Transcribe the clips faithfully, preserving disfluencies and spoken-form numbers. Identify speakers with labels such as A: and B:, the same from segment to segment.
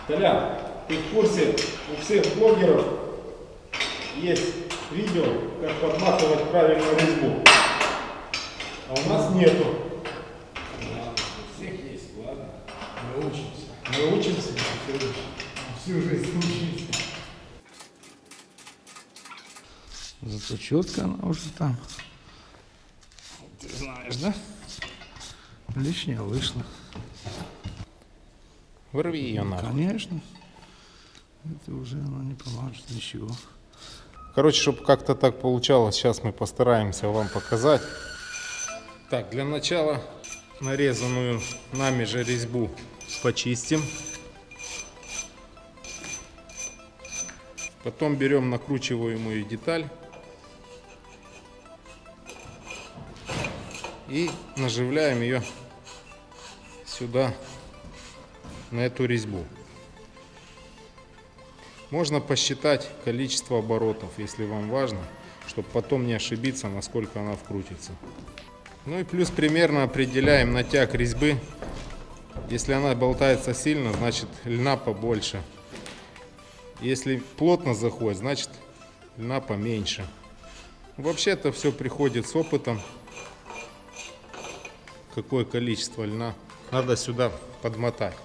A: Толян, ты в курсе, у всех блогеров есть видео, как подматывать правильно резьбу, а у нас нету.
B: Ладно, у всех есть, ладно, мы учимся.
A: Мы учимся?
B: Всю жизнь учимся.
C: Зато четко она уже там. Ты знаешь, да? Лишнее вышло.
A: Вырви ее нахуй.
C: Конечно. Это уже оно не поможет ничего.
A: Короче, чтобы как-то так получалось, сейчас мы постараемся вам показать. Так, для начала нарезанную нами же резьбу почистим. Потом берем накручиваемую деталь и наживляем ее сюда, на эту резьбу. Можно посчитать количество оборотов, если вам важно, чтобы потом не ошибиться, насколько она вкрутится. Ну и плюс примерно определяем натяг резьбы. Если она болтается сильно, значит льна побольше. Если плотно заходит, значит льна поменьше. Вообще это все приходит с опытом. Какое количество льна надо сюда подмотать.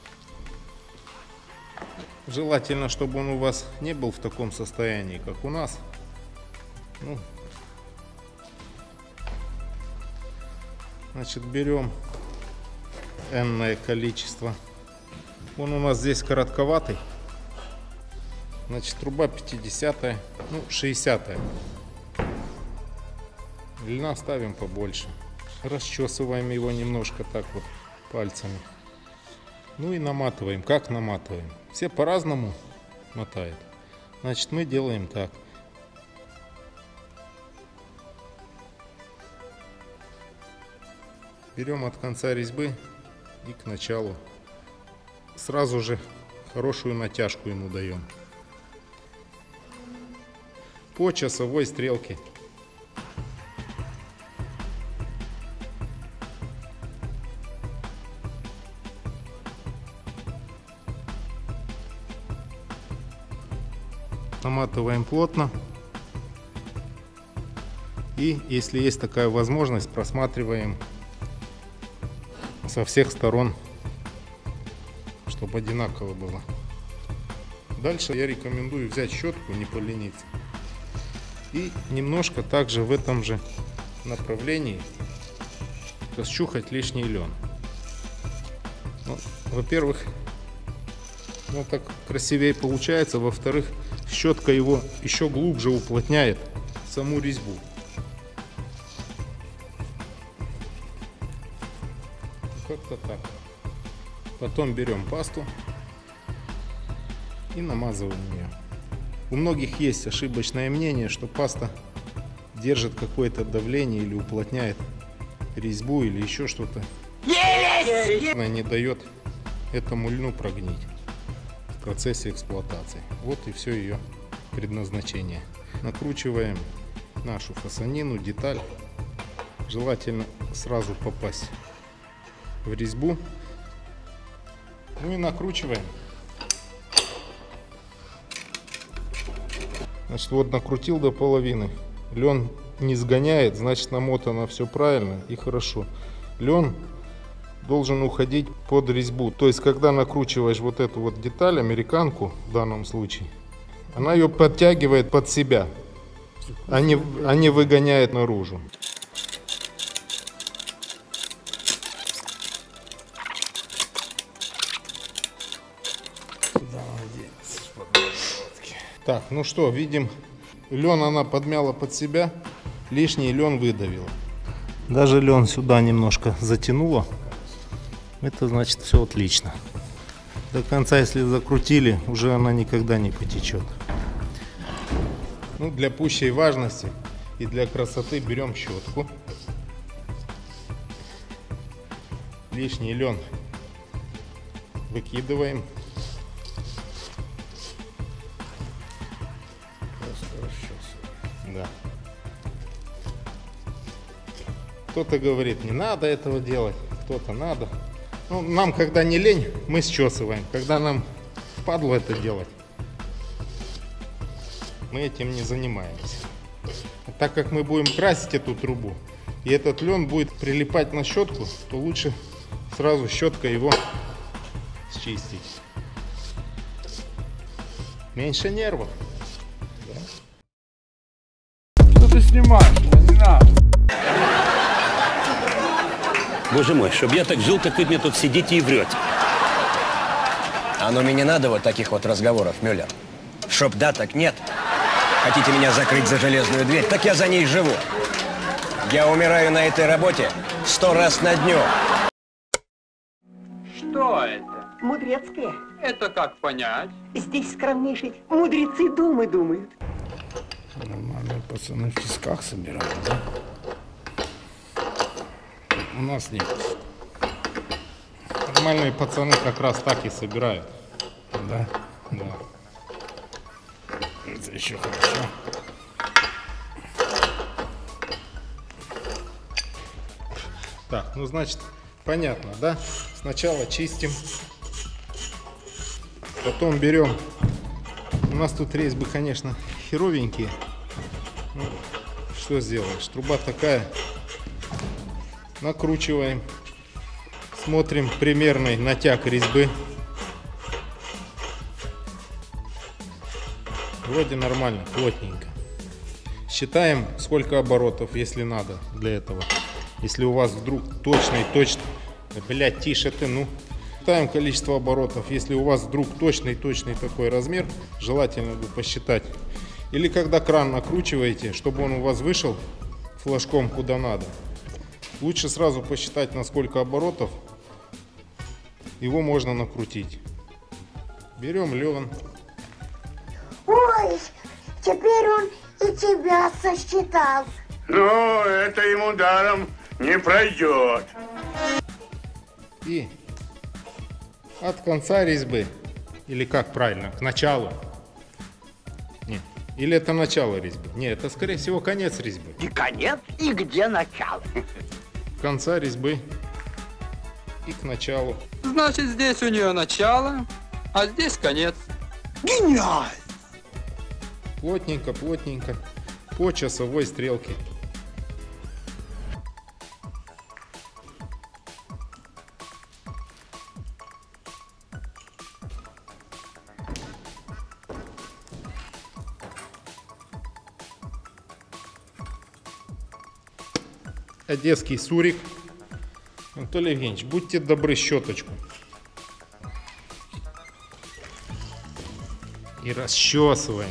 A: Желательно, чтобы он у вас не был в таком состоянии, как у нас. Ну, значит, берем энное количество. Он у нас здесь коротковатый. Значит, труба пятидесятая, ну, шестидесятая. Льна ставим побольше. Расчесываем его немножко так вот пальцами. Ну и наматываем. Как наматываем? Все по-разному мотают. Значит, мы делаем так. Берем от конца резьбы и к началу. Сразу же хорошую натяжку ему даем. По часовой стрелке. Наматываем плотно. И если есть такая возможность, просматриваем со всех сторон, чтобы одинаково было. Дальше я рекомендую взять щетку, не полениться. И немножко также в этом же направлении расчухать лишний лен. Ну, во-первых, ну, так красивее получается. Во-вторых, щетка его еще глубже уплотняет саму резьбу. Как-то так. Потом берем пасту и намазываем ее. У многих есть ошибочное мнение, что паста держит какое-то давление или уплотняет резьбу или еще что-то. Она не дает этому льну прогнить в процессе эксплуатации. Вот и все ее предназначение. Накручиваем нашу фасонину, деталь. Желательно сразу попасть в резьбу. Ну и накручиваем. Значит, вот накрутил до половины. Лен не сгоняет, значит намотано все правильно и хорошо. Лен должен уходить под резьбу. То есть, когда накручиваешь вот эту вот деталь, американку в данном случае, она ее подтягивает под себя, а не, а не выгоняет наружу. Так, ну что, видим, лен она подмяла под себя, лишний лен выдавила. Даже лен сюда немножко затянуло. Это значит все отлично. До конца, если закрутили, уже она никогда не потечет. Ну, для пущей важности и для красоты берем щетку. Лишний лен выкидываем. Да. Кто-то говорит, не надо этого делать, кто-то надо. Ну, нам, когда не лень, мы счесываем. Когда нам впадло это делать. Мы этим не занимаемся. А так как мы будем красить эту трубу, и этот лен будет прилипать на щетку, то лучше сразу щеткой его счистить. Меньше нервов.
C: Что ты снимаешь? Не надо.
D: Боже мой, чтоб я так жил, как вы мне тут сидите и врете.
E: Оно мне не надо вот таких вот разговоров, Мюллер. Чтоб да, так нет. Хотите меня закрыть за железную дверь, так я за ней живу. Я умираю на этой работе сто раз на дню.
F: Что это?
G: Мудрецкая.
F: Это как понять?
G: Здесь скромнейшие мудрецы думы думают.
C: Нормальные пацаны в тисках собирают, да? У нас нет.
A: Нормальные пацаны как раз так и собирают.
C: Да?
A: Да.
C: Это еще хорошо.
A: Так, ну значит, понятно, да? Сначала чистим, потом берем. У нас тут резьбы, конечно, херовенькие. Ну, что сделаешь? Труба такая. Накручиваем. Смотрим примерный натяг резьбы. Вроде нормально, плотненько. Считаем, сколько оборотов, если надо для этого. Если у вас вдруг точный, точно, блядь, тише ты, ну. Считаем количество оборотов. Если у вас вдруг точный, точный такой размер, желательно бы посчитать. Или когда кран накручиваете, чтобы он у вас вышел флажком куда надо. Лучше сразу посчитать, на сколько оборотов его можно накрутить. Берем лен.
H: Ой, теперь он и тебя сосчитал.
I: Ну, это ему даром не пройдет.
A: И от конца резьбы, или как правильно, к началу. Нет, или это начало резьбы. Нет, это скорее всего конец резьбы.
G: И конец, и где начало?
A: Конца резьбы и к началу.
F: Значит, здесь у нее начало, а здесь конец.
G: Гениально!
A: Плотненько, плотненько, по часовой стрелке. Одесский сурик. Анатолий Евгеньевич, будьте добры, щеточку. И расчесываем.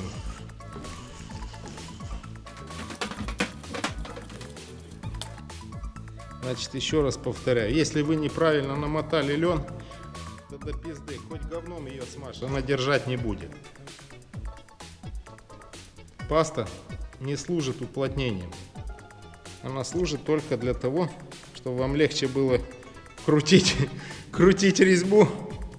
A: Значит, еще раз повторяю. Если вы неправильно намотали лен, то до пизды. Хоть говном ее смажь, она держать не будет. Паста не служит уплотнением. Она служит только для того, чтобы вам легче было крутить, крутить резьбу.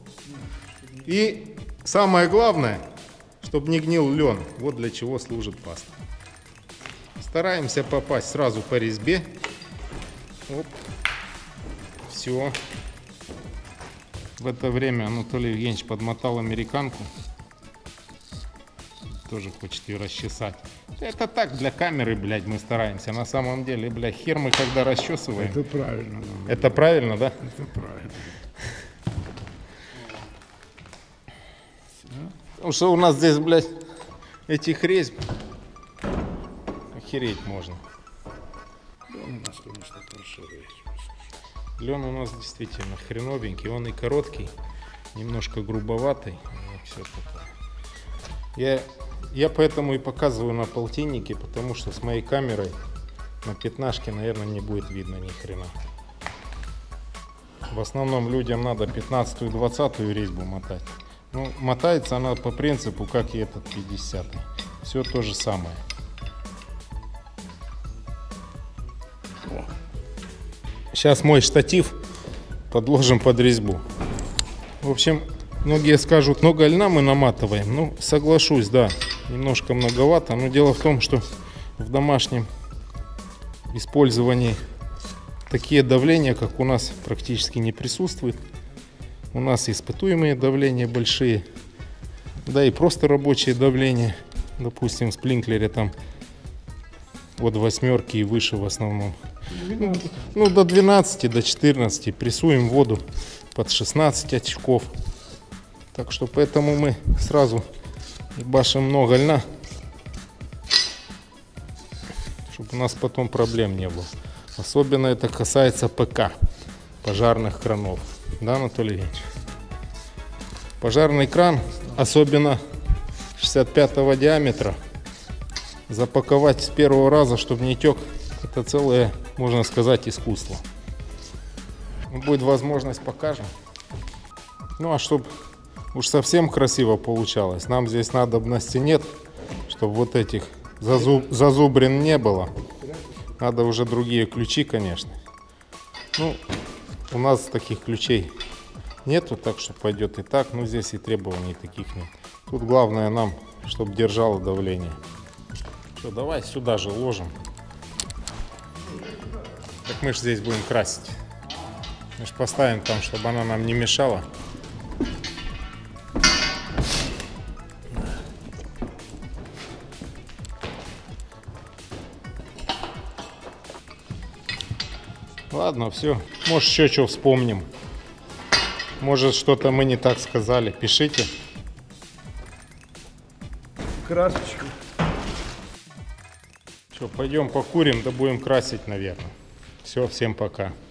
A: И самое главное, чтобы не гнил лен. Вот для чего служит паста. Стараемся попасть сразу по резьбе. Оп. Все. В это время Анатолий Евгеньевич подмотал американку. Тоже хочет ее расчесать. Это так, для камеры, блядь, мы стараемся. На самом деле, блядь, хер мы когда расчесываем.
C: Это правильно. Да.
A: Это правильно, да?
C: Это правильно.
A: Потому что у нас здесь, блядь, этих резьб охереть можно.
C: Лен у нас, конечно, паршивый.
A: Лен у нас действительно хреновенький. Он и короткий, немножко грубоватый. И все такое. Я... Я поэтому и показываю на полтиннике, потому что с моей камерой на пятнашке, наверное, не будет видно ни хрена. В основном людям надо пятнадцатую, двадцатую резьбу мотать. Ну, мотается она по принципу, как и этот пятидесятый. Все то же самое. Сейчас мой штатив подложим под резьбу. В общем, многие скажут, много льна мы наматываем. Ну, соглашусь, да, немножко многовато. Но дело в том, что в домашнем использовании такие давления, как у нас, практически не присутствует. У нас испытуемые давления большие. Да и просто рабочее давление. Допустим, в сплинклере там от восьмерки и выше в основном. Ну, до двенадцати, до четырнадцати. Прессуем воду под шестнадцать очков. Так что поэтому мы сразу ебашим много льна, чтобы у нас потом проблем не было. Особенно это касается ПК, пожарных кранов. Да, Анатолий Ильич? Пожарный кран, особенно шестьдесят пятого диаметра, запаковать с первого раза, чтобы не тек, это целое, можно сказать, искусство. Будет возможность, покажем. Ну а чтобы уж совсем красиво получалось, нам здесь надобности нет, чтобы вот этих зазуб, зазубрин не было. Надо уже другие ключи, конечно. Ну, у нас таких ключей нету, так что пойдет и так. Но здесь и требований таких нет. Тут главное нам, чтобы держало давление. Что, давай сюда же ложим. Так мы же здесь будем красить. Мы же поставим там, чтобы она нам не мешала. Ладно, все. Может, еще что вспомним. Может, что-то мы не так сказали. Пишите.
C: Красочку.
A: Что, пойдем покурим, да будем красить, наверное. Все, всем пока.